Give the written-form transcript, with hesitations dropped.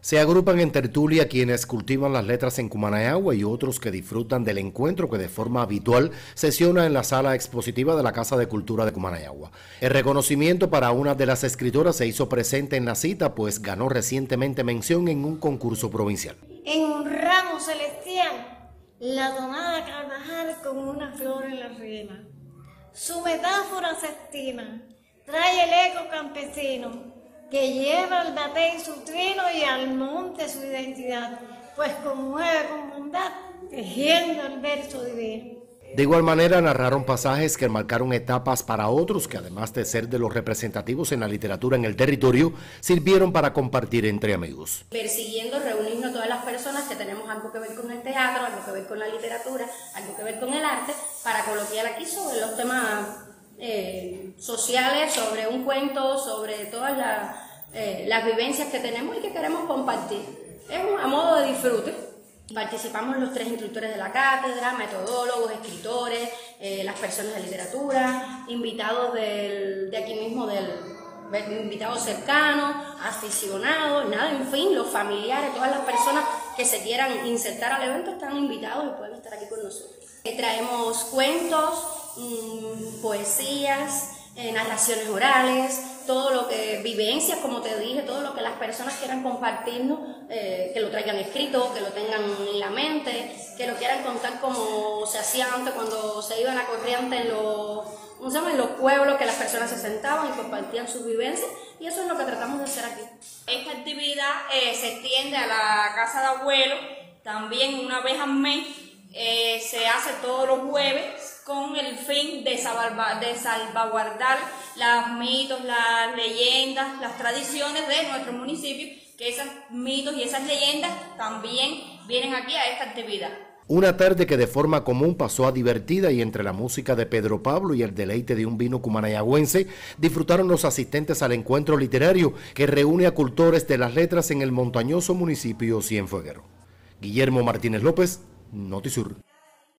Se agrupan en tertulia quienes cultivan las letras en Cumanayagua y otros que disfrutan del encuentro que de forma habitual sesiona en la sala expositiva de la Casa de Cultura de Cumanayagua. El reconocimiento para una de las escritoras se hizo presente en la cita, pues ganó recientemente mención en un concurso provincial. En un ramo celestial, la donada Carvajal con una flor en la rima. Su metáfora se estima, trae el eco campesino, que lleva al batey su trino y al monte su identidad, pues conmueve con bondad, tejiendo el verso divino. De igual manera narraron pasajes que marcaron etapas para otros que, además de ser de los representativos en la literatura en el territorio, sirvieron para compartir entre amigos. Persiguiendo reunirnos todas las personas que tenemos algo que ver con el teatro, algo que ver con la literatura, algo que ver con el arte, para coloquiar aquí sobre los temas sociales, sobre un cuento, sobre todas las vivencias que tenemos y que queremos compartir. Es a modo de disfrute. Participamos los 3 instructores de la cátedra, metodólogos, escritores, las personas de literatura, invitados de aquí mismo, invitados cercanos, aficionados, nada, en fin, los familiares, todas las personas que se quieran insertar al evento están invitados y pueden estar aquí con nosotros. Traemos cuentos, poesías, narraciones orales, todo lo que, vivencias, como te dije, todo lo que las personas quieran compartirnos, que lo traigan escrito, que lo tengan en la mente, que lo quieran contar como se hacía antes cuando se iban a corriente en los pueblos, que las personas se sentaban y compartían sus vivencias, y eso es lo que tratamos de hacer aquí. Esta actividad se extiende a la casa de abuelos, también una vez al mes, se hace todos los jueves con el fin de salvaguardar los mitos, las leyendas, las tradiciones de nuestro municipio, que esos mitos y esas leyendas también vienen aquí a esta actividad. Una tarde que de forma común pasó a divertida y entre la música de Pedro Pablo y el deleite de un vino cumanayagüense, disfrutaron los asistentes al encuentro literario que reúne a cultores de las letras en el montañoso municipio Cienfueguero. Guillermo Martínez López, Notisur.